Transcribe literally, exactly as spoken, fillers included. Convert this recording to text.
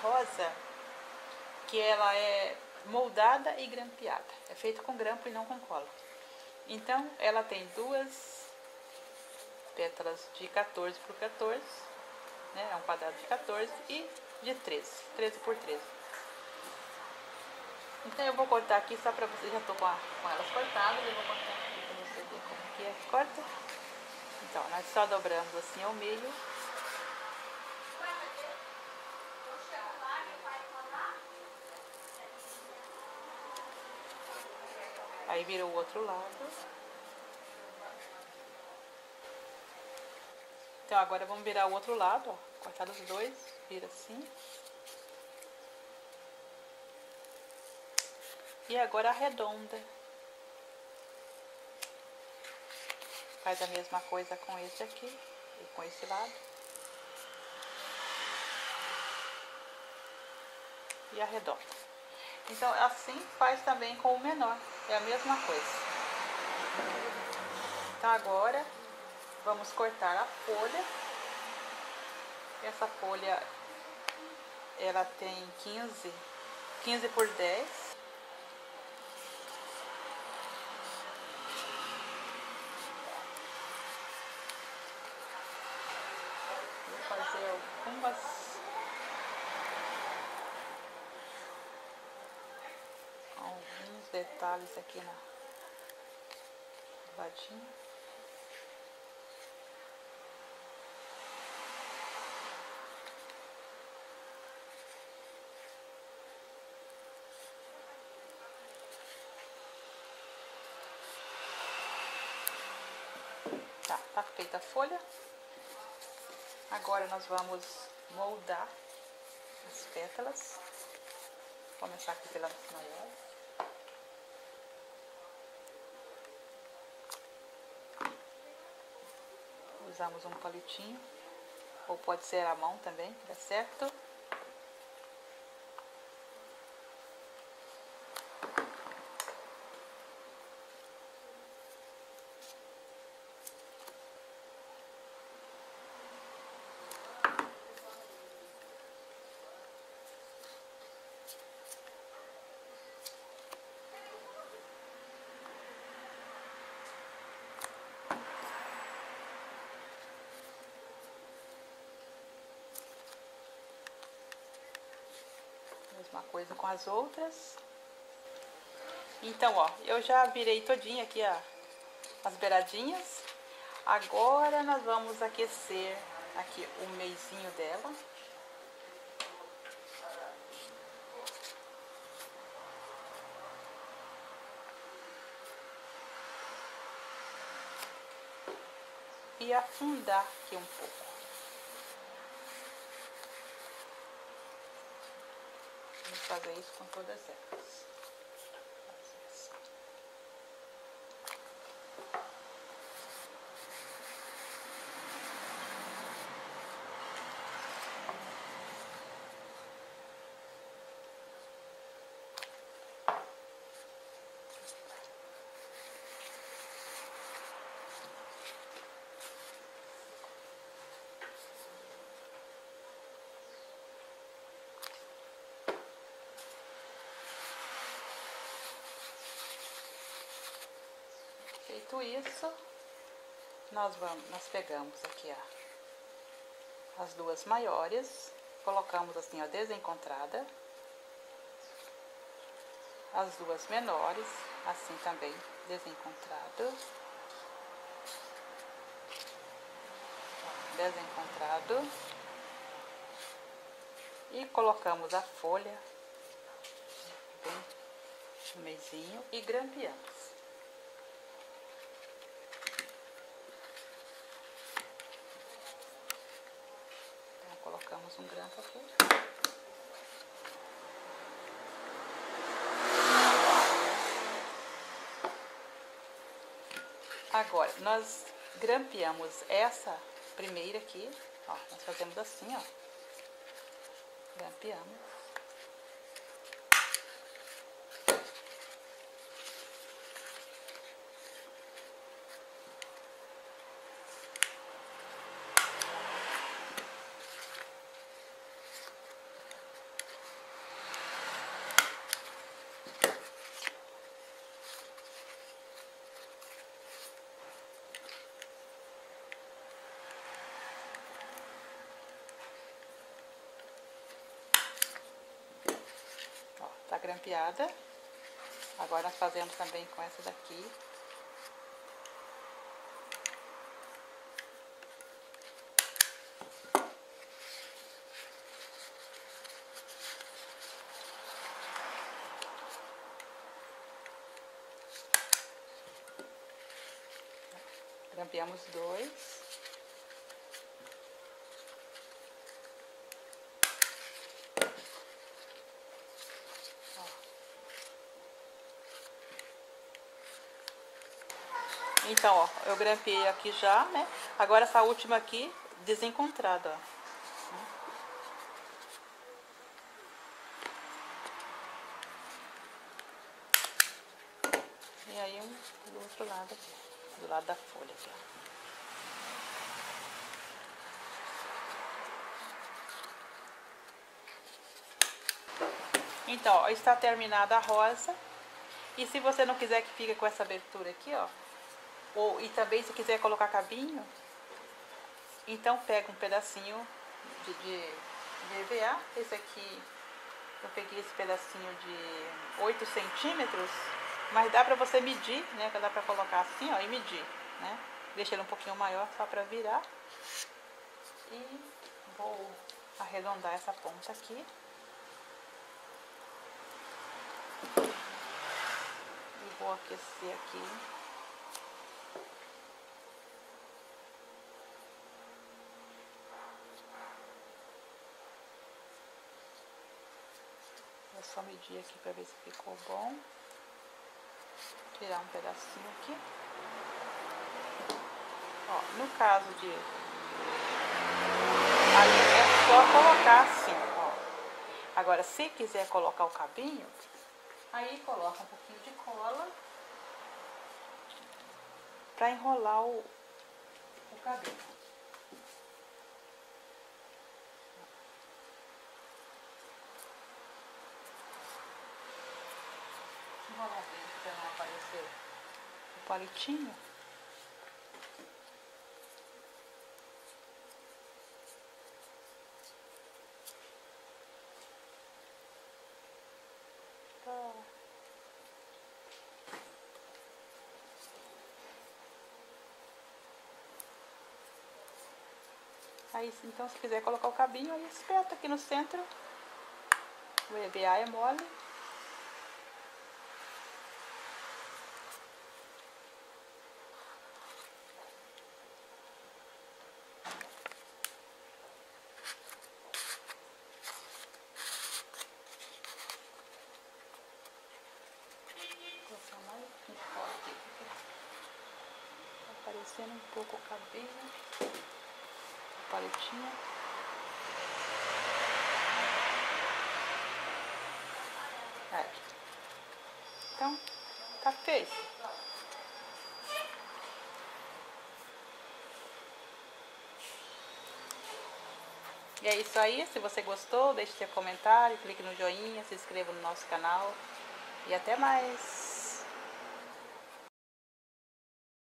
rosa que ela é moldada e grampeada. É feita com grampo e não com cola. Então, ela tem duas pétalas de quatorze por quatorze, né? É um quadrado de quatorze e de treze, treze por treze. Então, eu vou cortar aqui só para você, já tô com, a, com elas cortadas, eu vou cortar aqui para você ver como que é que corta. Então, nós só dobramos assim ao meio. Aí vira o outro lado. Então agora vamos virar o outro lado, ó. Cortar os dois, vira assim. E agora arredonda. Faz a mesma coisa com esse aqui e com esse lado. E arredonda. Então assim faz também com o menor, é a mesma coisa. Então agora vamos cortar a folha. Essa folha ela tem quinze, quinze por dez. Vou fazer algumas alguns detalhes aqui na ladinho. Tá, tá feita a folha. Agora nós vamos moldar as pétalas. Vou começar aqui pela maior. Usamos um palitinho, ou pode ser a mão também, dá certo. Mesma coisa com as outras. Então, ó, eu já virei todinha aqui a, as beiradinhas. Agora nós vamos aquecer aqui o meizinho dela. E afundar aqui um pouco. Vamos fazer isso com todas elas. Feito isso, nós vamos, nós pegamos aqui ó, as duas maiores, colocamos assim ó, desencontrada, as duas menores, assim também desencontrado, desencontrado, e colocamos a folha bem no meizinho e grampeamos. Colocamos um grampo aqui. Agora, nós grampeamos essa primeira aqui, ó, nós fazemos assim, ó. Grampeamos. grampeada. Agora nós fazemos também com essa daqui. Grampeamos dois. Então, ó, eu grampeei aqui já, né? Agora essa última aqui, desencontrada, ó. E aí um do outro lado aqui, do lado da folha aqui, ó. Então, ó, está terminada a rosa. E se você não quiser que fique com essa abertura aqui, ó, ou, e também se quiser colocar cabinho, então pega um pedacinho de, de, de E V A. Esse aqui, eu peguei esse pedacinho de oito centímetros, mas dá pra você medir, né? Dá pra colocar assim, ó, e medir, né? Deixa ele um pouquinho maior só pra virar. E vou arredondar essa ponta aqui. E vou aquecer aqui. Vou só medir aqui para ver se ficou bom. Tirar um pedacinho aqui. Ó, no caso de... ali é só colocar assim, ó. Agora, se quiser colocar o cabinho, aí coloca um pouquinho de cola para enrolar o, o cabelo. Enrolar bem para não aparecer o palitinho. Aí, então, se quiser colocar o cabinho, aí espeta aqui no centro. O E V A é mole. Vou colocar mais um pouco aqui, porque tá aparecendo um pouco o cabelo. A paletinha. É. Então, tá feito. E é isso aí. Se você gostou, deixe seu comentário, clique no joinha, se inscreva no nosso canal. E até mais!